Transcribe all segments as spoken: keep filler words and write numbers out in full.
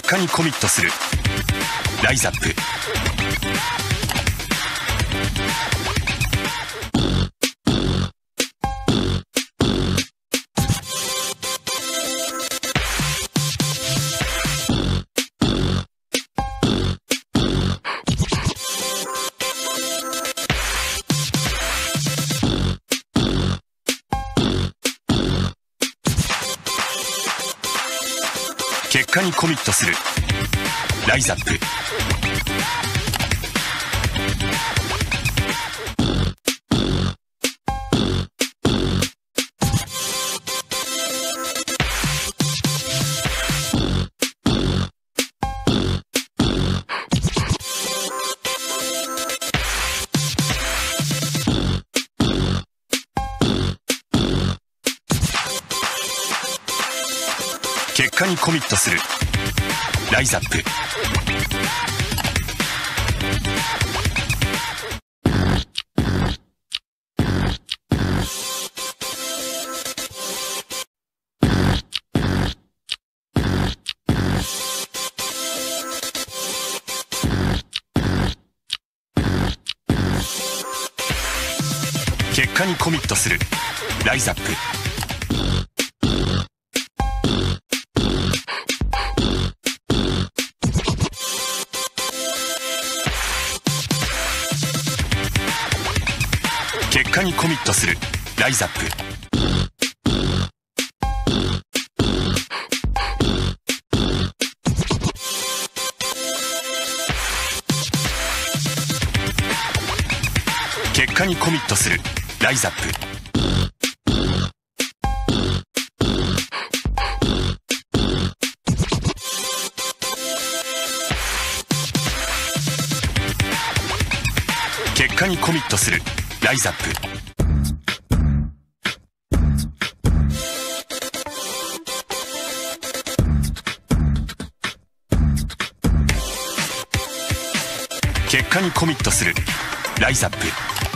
果にコミットする。ライザップ。結果にコミットする。ライザップ。結果にコミットする。ライザップ。結果にコミットする。ライザップ。結果にコミットする。ライザップ。結果にコミットする。ライザップ。結果にコミットする。ライザップ。結果にコミットする。ライザップ。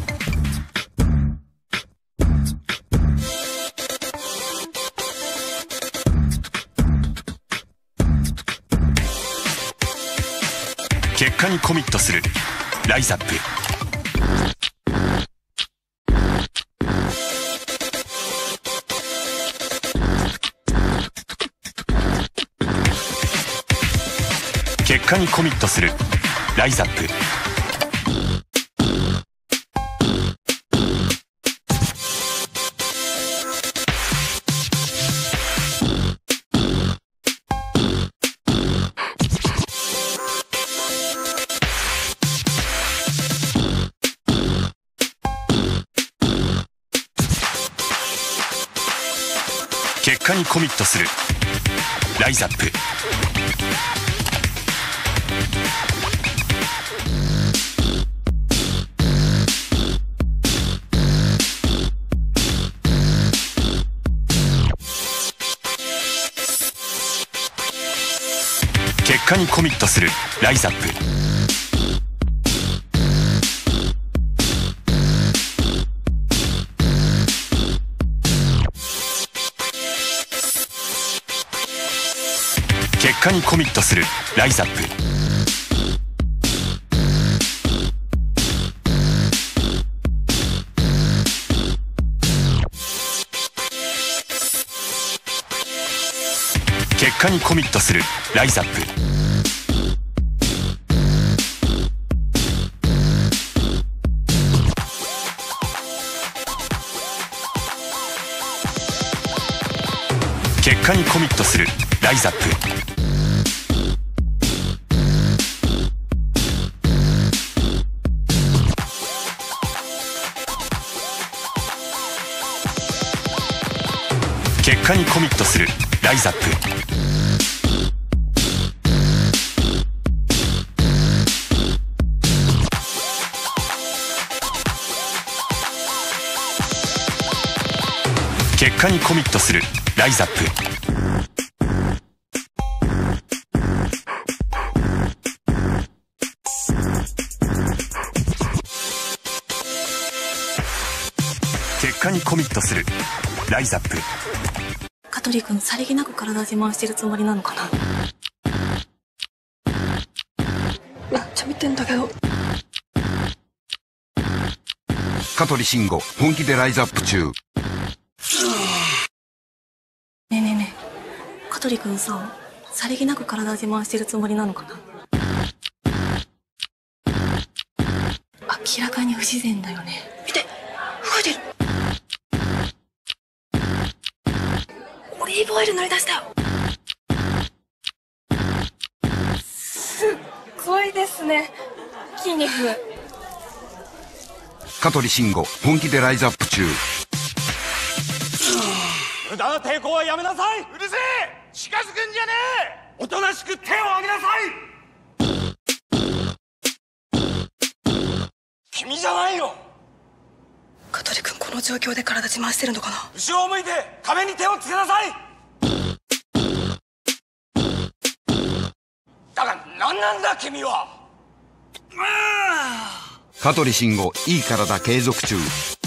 結果にコミットする。ライザップ。結果にコミットする。ライザップ。結果にコミットする。ライザップ。結果にコミットする。ライザップ。結果にコミットする。ライザップ。結果にコミットする。ライザップ。結果にコミットする。ライザップ。結果にコミットする。ライザップ。結果にコミットする。ライザップ。結果にコミットする。ライザップ。 香取君さりげなく体自慢してるつもりなのかな。 ちゃ見てんだけど。 香取慎吾本気でライズアップ中。 ねえねえねえ、香取君さ、さりげなく体自慢してるつもりなのかな。明らかに不自然だよね。見て、動いてる。オリーブオイル塗り出したよ。すっごいですね、筋肉。 香取慎吾本気でライズアップ中。 無駄な抵抗はやめなさい。うるせえ、近づくんじゃねえ。おとなしく手を挙げなさい。君じゃないよ。 香取君、この状況で体自慢してるのかな。 後ろを向いて壁に手をつけなさい。だが何なんだ君は。 香取慎吾いい体継続中。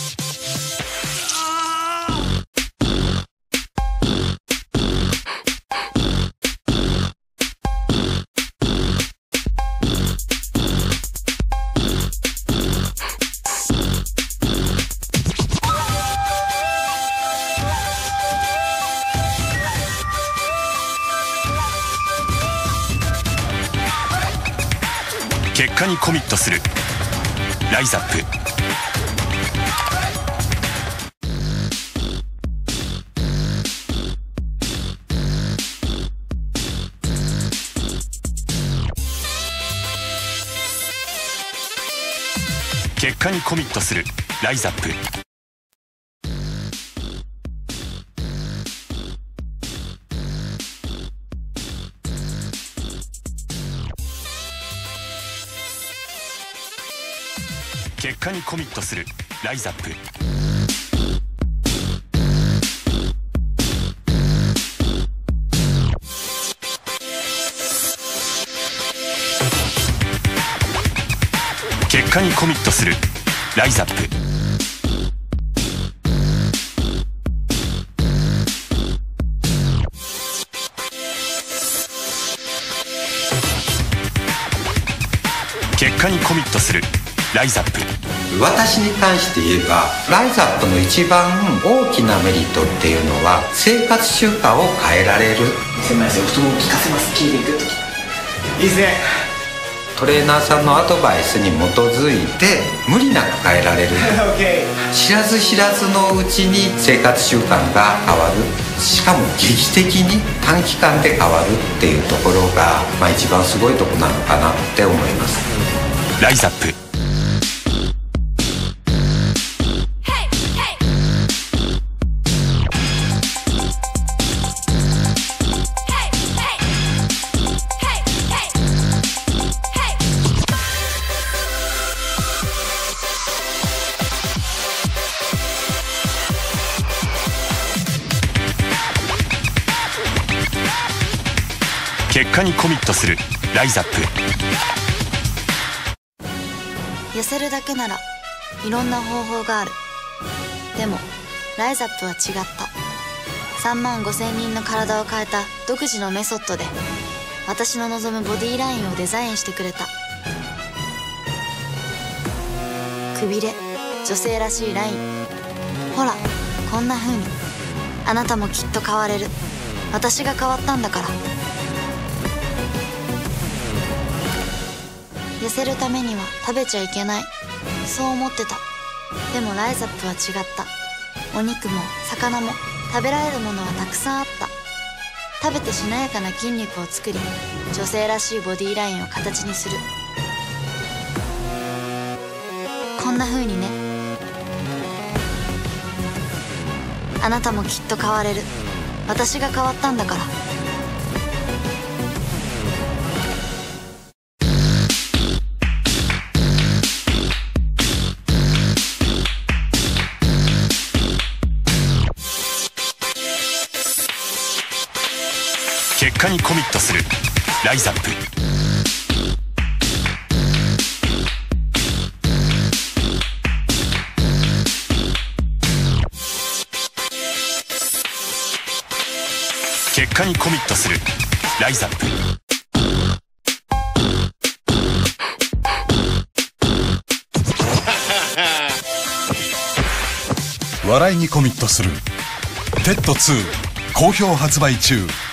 結果にコミットするライズアップ。結果にコミットするライズアップ。結果にコミットするライズアップ。結果にコミットするライズアップ。結果にコミットするライズアップ。 私に関して言えばライズアップの一番大きなメリットっていうのは生活習慣を変えられる。 狭いですよ、太もも効かせます。筋肉いいですね。 トレーナーさんのアドバイスに基づいて無理なく変えられる知らず知らずのうちに生活習慣が変わる。しかも劇的に短期間で変わるっていうところが、まあ、一番すごいとこなのかなって思います。 ライズアップ。結果にコミットするライズアップ。 痩せるだけならいろんな方法がある。でもライズアップは違った。さんまんごせんにんの体を変えた独自のメソッドで私の望むボディラインをデザインしてくれた。くびれ、女性らしいライン、ほらこんな風にあなたもきっと変われる。私が変わったんだから。痩せるためには食べちゃいけない、そう思ってた。でもライズアップは違った。お肉も魚も食べられるものはたくさんあった。食べてしなやかな筋肉を作り、女性らしいボディラインを形にする。こんな風にね。あなたもきっと変われる。私が変わったんだから。 結果にコミットするライズアップ。結果にコミットするライズアップ。 笑いにコミットするテッドツー好評発売中。